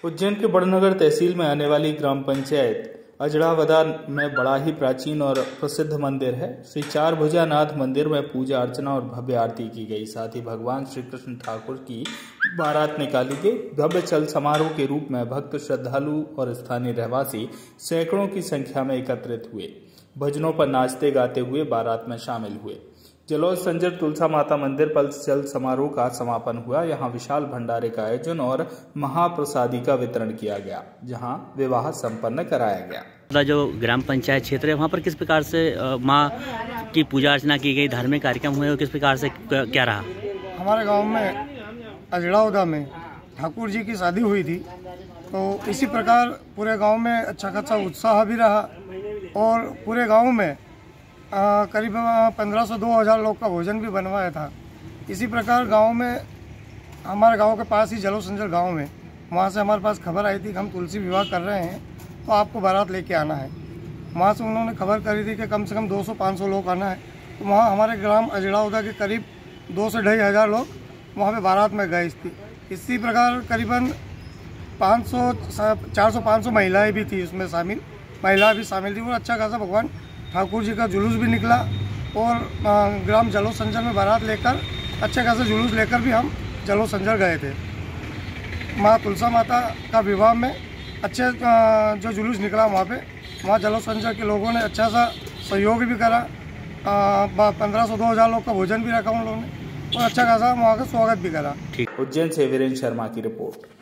उज्जैन के बड़नगर तहसील में आने वाली ग्राम पंचायत अजड़ावदा में बड़ा ही प्राचीन और प्रसिद्ध मंदिर है। श्री चार भुजानाथ मंदिर में पूजा अर्चना और भव्य आरती की गई। साथ ही भगवान श्री कृष्ण ठाकुर की बारात निकाली गई। भव्य चल समारोह के रूप में भक्त, श्रद्धालु और स्थानीय रहवासी सैकड़ों की संख्या में एकत्रित हुए। भजनों पर नाचते गाते हुए बारात में शामिल हुए। जलोल संजर तुलसा माता मंदिर पर चल समारोह का समापन हुआ। यहाँ विशाल भंडारे का आयोजन और महाप्रसादी का वितरण किया गया, जहाँ विवाह संपन्न कराया गया। जो ग्राम पंचायत क्षेत्र है वहाँ पर किस प्रकार से माँ की पूजा अर्चना की गई, धार्मिक कार्यक्रम हुए और किस प्रकार से क्या रहा? हमारे गांव में अजड़ावदा में ठाकुर जी की शादी हुई थी, तो इसी प्रकार पूरे गांव में अच्छा खासा उत्साह भी रहा और पूरे गांव में करीब 1500 से 2000 लोग का भोजन भी बनवाया था। इसी प्रकार गांव में, हमारे गांव के पास ही जलोल संजर गांव में, वहां से हमारे पास खबर आई थी कि हम तुलसी विवाह कर रहे हैं, तो आपको बारात लेके आना है। वहां से उन्होंने खबर करी थी कि कम से कम 200-500 लोग आना है। तो वहाँ हमारे ग्राम अजड़ावदा के करीब 2 से 2,500 लोग वहाँ पे बारात में गए थी। इसी प्रकार करीबन 400-500 महिलाएँ भी थी, उसमें शामिल महिला भी शामिल थी। और अच्छा खासा भगवान ठाकुर जी का जुलूस भी निकला और ग्राम जलोल संजर में बारात लेकर, अच्छे खासे जुलूस लेकर भी हम जलोल संजर गए थे। माँ तुलसा माता का विवाह में अच्छे जो जुलूस निकला वहाँ जलोल संजर के लोगों ने अच्छा सा सहयोग भी करा। 1500 से 2000 लोग का भोजन भी रखा उन लोगों ने और अच्छा खासा वहाँ का स्वागत भी करा। उज्जैन से वीरेंद्र शर्मा की रिपोर्ट।